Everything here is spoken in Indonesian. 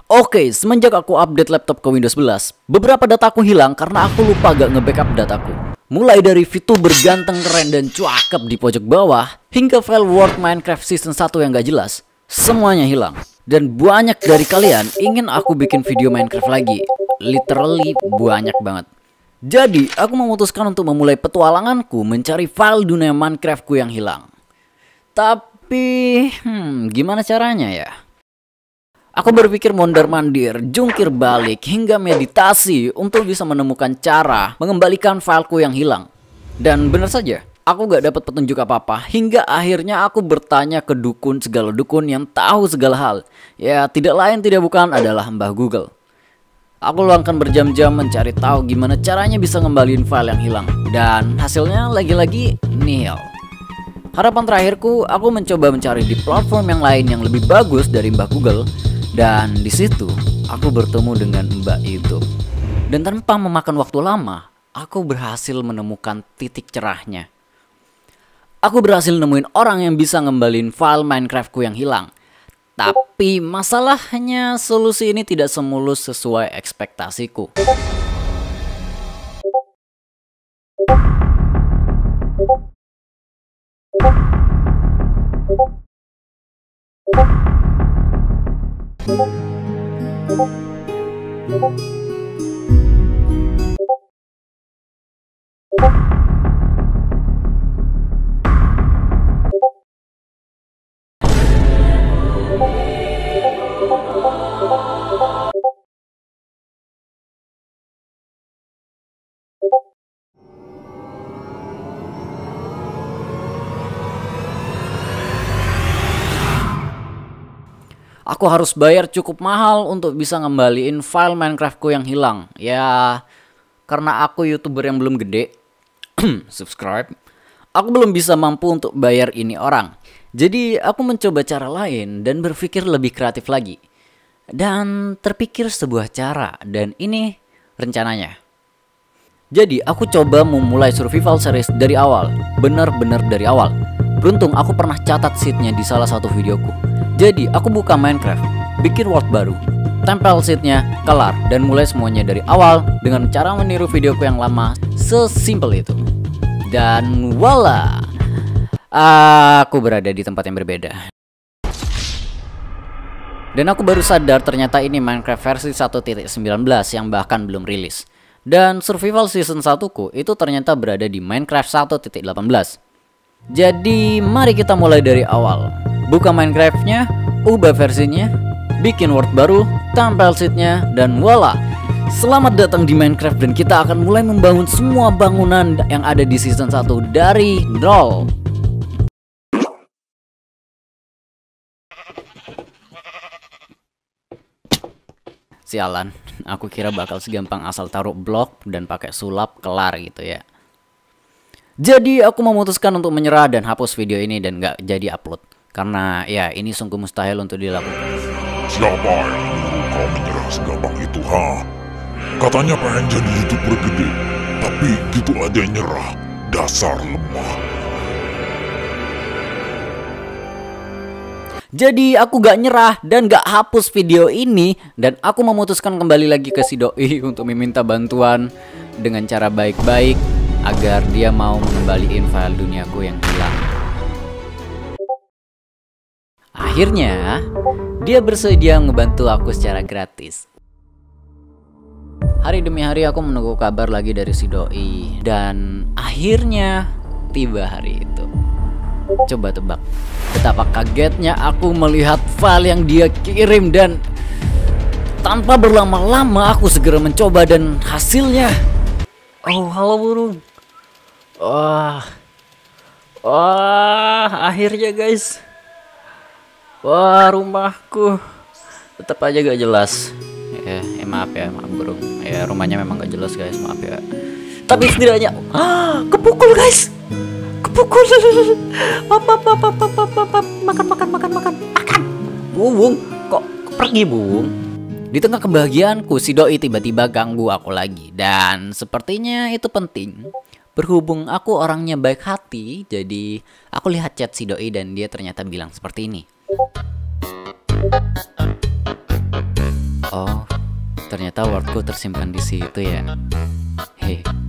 Oke, semenjak aku update laptop ke Windows 11, beberapa dataku hilang karena aku lupa gak nge-backup dataku. Mulai dari VTuber ganteng keren dan cakep di pojok bawah, hingga file Word Minecraft Season 1 yang gak jelas, semuanya hilang. Dan banyak dari kalian ingin aku bikin video Minecraft lagi. Literally banyak banget. Jadi, aku memutuskan untuk memulai petualanganku mencari file dunia Minecraftku yang hilang. Tapi, gimana caranya ya? Aku berpikir mondar-mandir, jungkir balik, hingga meditasi untuk bisa menemukan cara mengembalikan fileku yang hilang. Dan benar saja, aku gak dapat petunjuk apa-apa, hingga akhirnya aku bertanya ke dukun segala dukun yang tahu segala hal. Ya, tidak lain tidak bukan adalah Mbah Google. Aku luangkan berjam-jam mencari tahu gimana caranya bisa ngembaliin file yang hilang. Dan hasilnya lagi-lagi nihil. Harapan terakhirku, aku mencoba mencari di platform yang lain yang lebih bagus dari Mbah Google. Dan di situ aku bertemu dengan Mbak itu. Dan tanpa memakan waktu lama, aku berhasil menemukan titik cerahnya. Aku berhasil nemuin orang yang bisa ngembalin file Minecraftku yang hilang. Tapi masalahnya solusi ini tidak semulus sesuai ekspektasiku. Aku harus bayar cukup mahal untuk bisa ngembaliin file Minecraftku yang hilang. Ya, karena aku YouTuber yang belum gede, subscribe, aku belum bisa mampu untuk bayar ini orang. Jadi aku mencoba cara lain dan berpikir lebih kreatif lagi. Dan terpikir sebuah cara, dan ini rencananya. Jadi aku coba memulai survival series dari awal, benar-benar dari awal. Beruntung aku pernah catat seednya di salah satu videoku. Jadi aku buka Minecraft, bikin world baru, tempel seednya, kelar, dan mulai semuanya dari awal dengan cara meniru videoku yang lama. Sesimpel itu. Dan voila, aku berada di tempat yang berbeda. Dan aku baru sadar ternyata ini Minecraft versi 1.19 yang bahkan belum rilis. Dan survival season 1ku itu ternyata berada di Minecraft 1.18. Jadi mari kita mulai dari awal. Buka Minecraftnya, ubah versinya, bikin world baru, tempel seednya, dan voila. Selamat datang di Minecraft dan kita akan mulai membangun semua bangunan yang ada di season 1 dari nol. Sialan, aku kira bakal segampang asal taruh blok dan pakai sulap kelar gitu ya. Jadi aku memutuskan untuk menyerah dan hapus video ini dan gak jadi upload. Karena ya ini sungguh mustahil untuk dilakukan. Siapa yang nyuruh kau menyerah segampang itu, ha? Katanya pengen jadi YouTuber gede, tapi gitu aja nyerah. Dasar lemah. Jadi aku gak nyerah dan gak hapus video ini. Dan aku memutuskan kembali lagi ke si doi untuk meminta bantuan dengan cara baik-baik agar dia mau mengembalikan file duniaku yang hilang. Akhirnya, dia bersedia ngebantu aku secara gratis. Hari demi hari aku menunggu kabar lagi dari si doi. Dan akhirnya tiba hari itu. Coba tebak, betapa kagetnya aku melihat file yang dia kirim. Dan tanpa berlama-lama aku segera mencoba dan hasilnya. Oh, halo burung. Wah, akhirnya guys. Wah, rumahku tetap aja gak jelas. Maaf burung. Ya, rumahnya memang gak jelas guys, maaf ya. Tapi setidaknya, kepukul guys. Kepukul. Makan. Bung, kok pergi bung? Di tengah kebahagiaanku, si doi tiba-tiba ganggu aku lagi. Dan sepertinya itu penting. Berhubung aku orangnya baik hati, jadi aku lihat chat si doi dan dia ternyata bilang seperti ini. Oh, ternyata wordku tersimpan di situ ya. Hei,